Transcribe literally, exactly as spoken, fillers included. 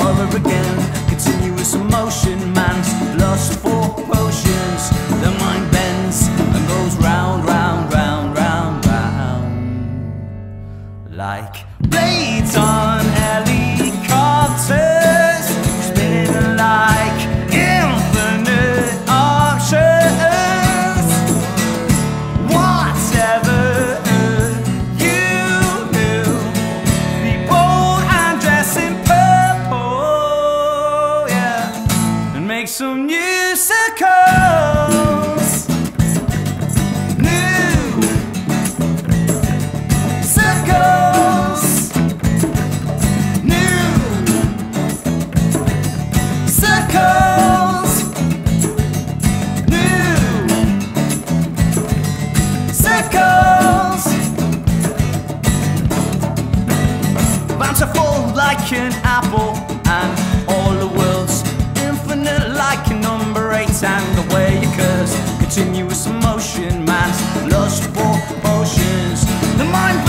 over again. Continuous emotion, man's lust for potions. The mind bends and goes round, round, round, round, round, like blades on helicopters, spinning like infinite options. Whatever you do, be bold and dress in purple, yeah, and make some new circles. New circles. New circles. New circles. Bountiful like an apple, and all the world's infinite like a number eight. And the way you curse, continuous emotion, man's lust for potions. The mind